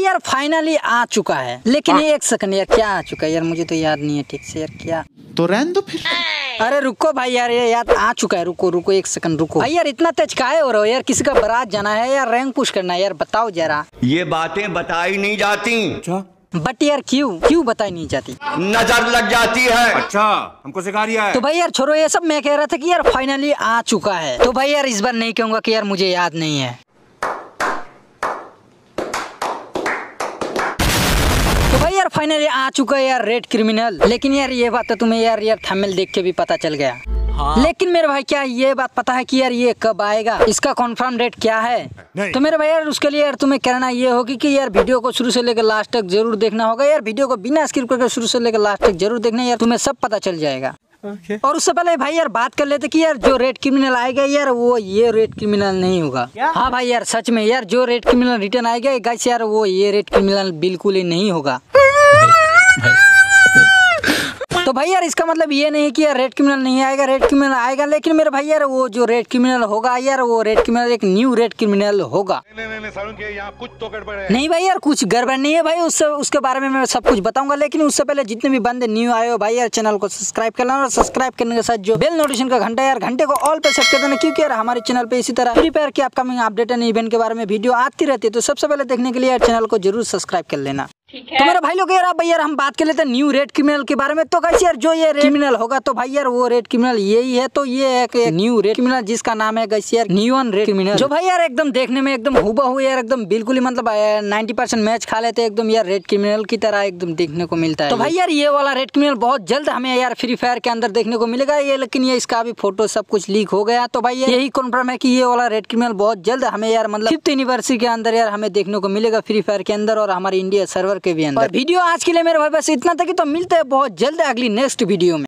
यार फाइनली आ चुका है, लेकिन एक सेकंड यार, क्या आ चुका है यार, मुझे तो याद नहीं है ठीक से यार, क्या तो रहने दो फिर। अरे रुको भाई यार, ये याद आ चुका है, रुको रुको एक सेकंड रुको भाई यार, इतना तेज काहे हो रहे हो यार, किसी का बारात जाना है यार, रैंक पुश करना है यार, बताओ जरा। ये बातें बताई नहीं जाती। अच्छा बट यार क्यों बताई नहीं जाती? नजर लग जाती है। अच्छा हमको सिखा रिया है। तो भाई यार छोड़ो ये सब, मैं कह रहा था कि यार फाइनली आ चुका है, तो भाई यार इस बार नहीं कहूंगा कि यार मुझे याद नहीं है। तो भाई यार फाइनली आ चुका है यार रेड क्रिमिनल, लेकिन यार ये बात तो तुम्हें यार थंबनेल देख के भी पता चल गया। हाँ। लेकिन मेरे भाई क्या ये बात पता है कि यार ये कब आएगा, इसका कंफर्म डेट क्या है? तो मेरे भाई यार उसके लिए यार तुम्हें करना ये होगी कि यार वीडियो को शुरू से लेकर लास्ट तक जरूर देखना होगा यार, वीडियो को बिना स्किप करके शुरू से लेकर लास्ट तक जरूर देखना यार, तुम्हें सब पता चल जाएगा। और उससे पहले भाई यार बात कर लेते कि यार जो रेड क्रिमिनल आएगा यार वो ये रेड क्रिमिनल नहीं होगा। हाँ भाई यार सच में यार जो रेड क्रिमिनल रिटर्न आएगा गाइस यार वो ये रेड क्रिमिनल बिल्कुल ही नहीं होगा। तो भाई यार इसका मतलब ये नहीं कि यार रेड क्रिमिनल नहीं आएगा, रेड क्रिमिनल आएगा, लेकिन मेरे भाई यार वो जो रेड क्रिमिनल होगा यार वो रेड क्रिमिनल एक न्यू रेड क्रिमिनल होगा। नहीं, यहाँ कुछ तो गड़बड़ है। नहीं भाई यार कुछ गड़बड़ नहीं है भाई, उसके बारे में मैं सब कुछ बताऊंगा, लेकिन उससे पहले जितने भी बंदे न्यू आए हो भाई यार चैनल को सब्सक्राइब कर लेना, और सब्सक्राइब करने के साथ जो बेल नोटिफिकेशन का घंटा यार घंटे को ऑल पे सेट कर देना, क्योंकि यार हमारे चैनल पे इसी तरह फ्री फायर के अपकमिंग अपडेट एंड इवेंट के बारे में वीडियो आती रहती है, तो सबसे पहले देखने के लिए यार चैनल को जरूर सब्सक्राइब कर लेना। तो मेरा भाई लोग यार अब यार हम बात कर लेते हैं न्यू रेड क्रिमिनल के बारे में। तो गाइस यार जो ये रेड क्रिमिनल होगा तो भाई यार वो रेड क्रिमिनल यही है, तो ये है एक न्यू रेड क्रिमिनल जिसका नाम है गाइस यार न्यून रेड क्रिमिनल, जो भाई यार एकदम देखने में एकदम हुबहू यार एकदम बिल्कुल ही मतलब 90% मैच खा लेते एकदम यार रेड क्रिमिनल की तरह एकदम देखने को मिलता है। तो भाई यार ये वाला रेड क्रिमिनल बहुत जल्द हमें यार फ्री फायर के अंदर देखने को मिलेगा ये, लेकिन ये इसका भी फोटो सब कुछ लीक हो गया, तो भाई यही कन्फर्म है कि ये वाला रेड क्रिमिनल बहुत जल्द हमें यार मतलब 5th एनिवर्सरी के अंदर यार हमें देखने को मिलेगा फ्री फायर के अंदर और हमारे इंडिया सर्वर के भी अंदर। वीडियो आज के लिए मेरे भाई बस इतना था कि, तो मिलते हैं बहुत जल्द अगली नेक्स्ट वीडियो में।